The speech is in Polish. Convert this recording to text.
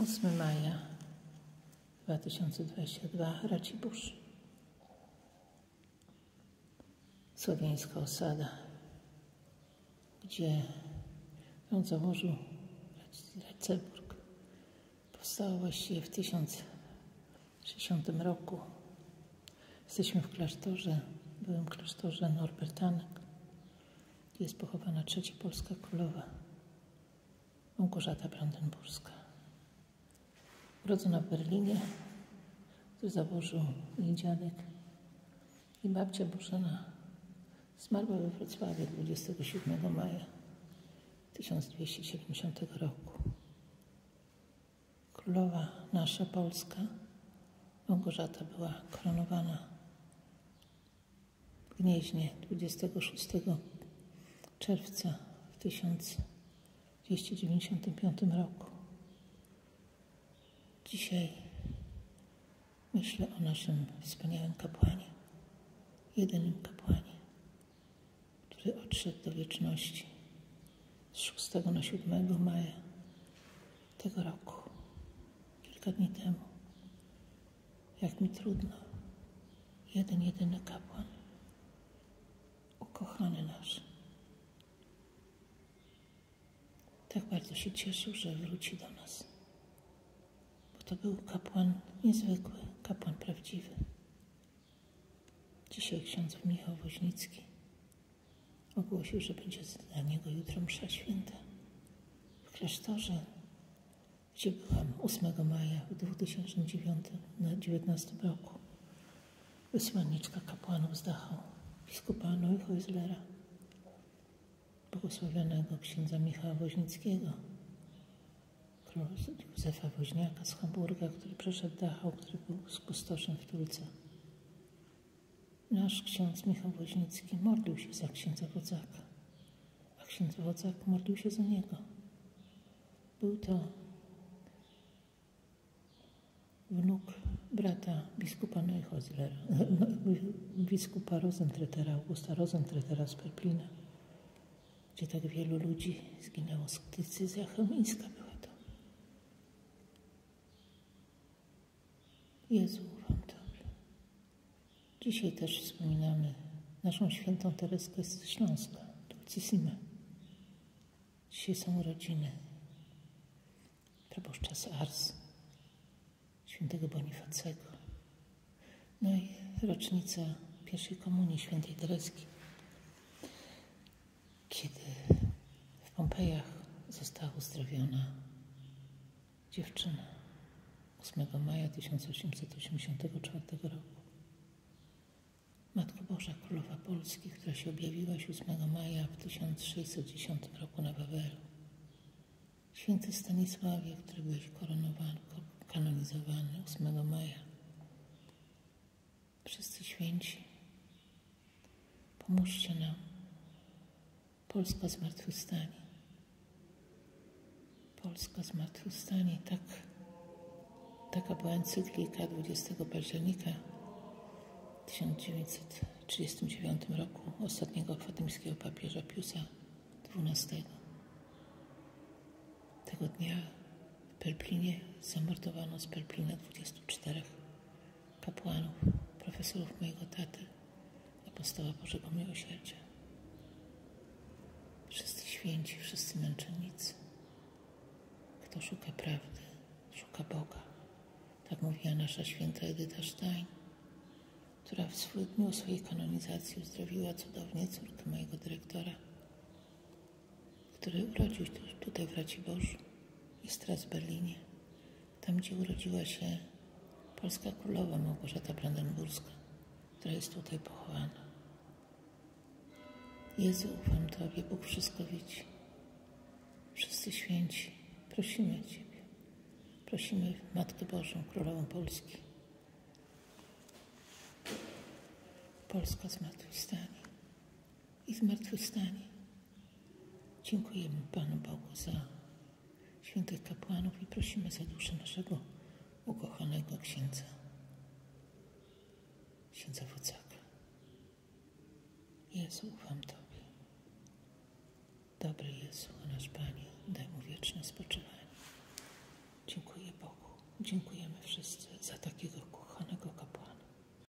8 maja 2022, Racibórz. Słowiańska osada, gdzie ją założył Raceburg. Powstała właściwie w 1060 roku. Jesteśmy w klasztorze, byłym klasztorze Norbertanek. Jest pochowana trzecia polska królowa, Małgorzata Brandenburska. Urodzona w Berlinie, który założył jej dziadek, i babcia Bożena zmarła we Wrocławiu 27 maja 1270 roku. Królowa nasza Polska, Małgorzata, była koronowana w Gnieźnie 26 czerwca w 1295 roku. Dzisiaj myślę o naszym wspaniałym kapłanie, jedynym kapłanie, który odszedł do wieczności z 6 na 7 maja tego roku, kilka dni temu. Jak mi trudno, jedyny kapłan, ukochany nasz. Tak bardzo się cieszył, że wróci do nas, bo to był kapłan niezwykły, kapłan prawdziwy. Dzisiaj ksiądz Michał Woźnicki ogłosił, że będzie dla niego jutro msza święta w klasztorze, gdzie byłam 8 maja w 2019 roku. Wysłanniczka kapłanów z Dachau, biskupa Neuhäuslera, błogosławionego księdza Michała Woźnickiego, króla Józefa Woźniaka z Hamburga, który przeszedł Dachau, który był kustoszem w Tulce. Nasz ksiądz Michał Woźnicki modlił się za księdza Wodzaka, a ksiądz Wodzak modlił się za niego. Był to wnuk brata biskupa Neuhäuslera, biskupa Rosentretera, Augusta Rosentretera z Perplina, gdzie tak wielu ludzi zginęło. Decyzja chełmińska była to. Jezu, ufam Tobie. Dzisiaj też wspominamy naszą świętą Tereskę z Śląska, Dulcissimę. Dzisiaj są urodziny proboszcza z Ars, świętego Bonifacego. No i rocznica pierwszej komunii świętej Tereski, kiedy w Pompejach została uzdrowiona dziewczyna 8 maja 1884 roku. Matko Boża, Królowa Polski, która się objawiła 7 maja w 1610 roku na Wawelu. Święty Stanisławie, który byłeś koronowany, kanonizowany 8 maja. Wszyscy święci, pomóżcie nam. Polska zmartwychwstanie. Polska zmartwychwstanie. Taka była encyklika 20 października w 1939 roku ostatniego fatymskiego papieża Piusa XII. Tego dnia w Perplinie zamordowano z Perplina 24 kapłanów, profesorów mojego taty, apostoła Bożego Miłosierdzia. Wszyscy święci, wszyscy męczennicy. Kto szuka prawdy, szuka Boga. Tak mówiła nasza święta Edyta Stein, która w dniu swojej kanonizacji uzdrowiła cudownie córkę mojego dyrektora, który urodził się tutaj w Raciborzu. Jest teraz w Berlinie, tam gdzie urodziła się polska królowa Małgorzata Brandenburska, która jest tutaj pochowana. Jezu, ufam Tobie, Bóg wszystko widzi. Wszyscy święci, prosimy Ciebie. Prosimy Matkę Bożą, Królową Polski. Polska zmartwychwstanie i zmartwychwstanie. Dziękujemy Panu Bogu za świętych kapłanów i prosimy za duszę naszego ukochanego księdza Wodzaka. Jezu, ufam Tobie. Dobry Jezu, nasz Panie, daj mu wieczne spoczywanie. Dziękuję Bogu. Dziękujemy wszyscy.